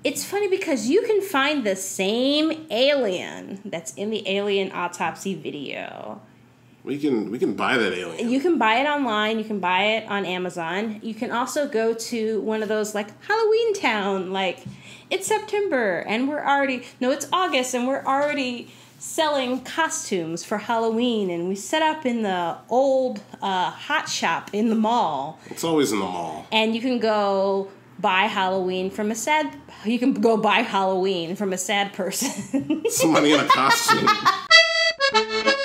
It's funny because you can find the same alien that's in the Alien Autopsy video. We can buy that alien. You can buy it online. You can buy it on Amazon. You can also go to one of those, like, Halloween Town. Like, it's September, and it's August, and we're already selling costumes for Halloween. And we set up in the old hot shop in the mall. It's always in the mall. And you can go buy Halloween from a sad person. Somebody in a costume.